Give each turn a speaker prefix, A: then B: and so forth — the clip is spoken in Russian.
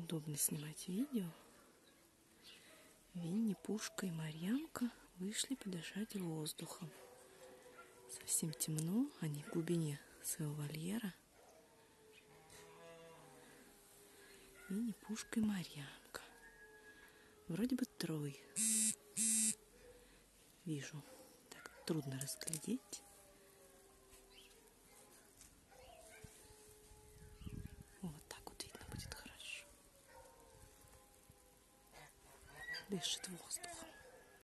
A: удобно снимать видео. Винни-Пушка и Марьянка вышли подышать воздухом. Совсем темно, они в глубине своего вольера. Винни-Пушка и Марьянка. Вроде бы трое. Вижу. Так трудно разглядеть. Вот так вот видно будет хорошо. Дышит воздухом.